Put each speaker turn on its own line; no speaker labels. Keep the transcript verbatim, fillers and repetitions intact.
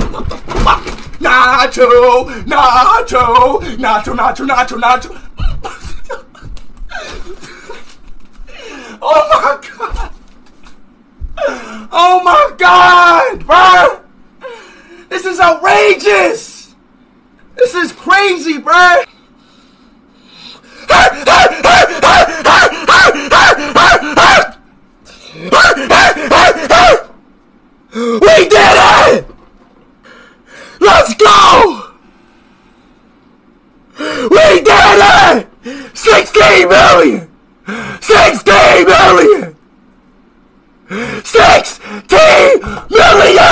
What the fuck? Nacho, nacho, nacho, nacho, nacho, nacho. Oh my god. Oh my god, bro. This is outrageous. This is crazy, bro. We did it! Let's go! We did it! sixteen million! sixteen million! sixteen million!